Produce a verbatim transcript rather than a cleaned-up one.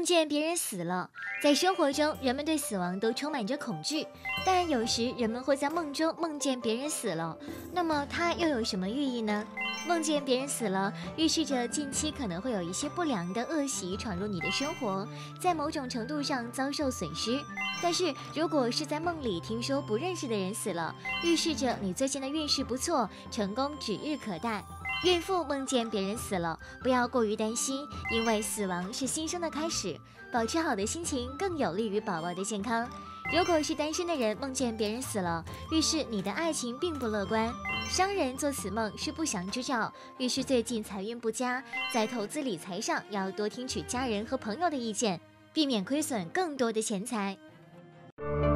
梦见别人死了，在生活中，人们对死亡都充满着恐惧，但有时人们会在梦中梦见别人死了，那么它又有什么寓意呢？梦见别人死了，预示着近期可能会有一些不良的恶习闯入你的生活，在某种程度上遭受损失。但是如果是在梦里听说不认识的人死了，预示着你最近的运势不错，成功指日可待。孕妇梦见别人死了，不要过于担心，因为死亡是新生的开始，保持好的心情更有利于宝宝的健康。如果是单身的人梦见别人死了，预示你的爱情并不乐观。商人做此梦是不祥之兆，预示最近财运不佳，在投资理财上要多听取家人和朋友的意见，避免亏损更多的钱财。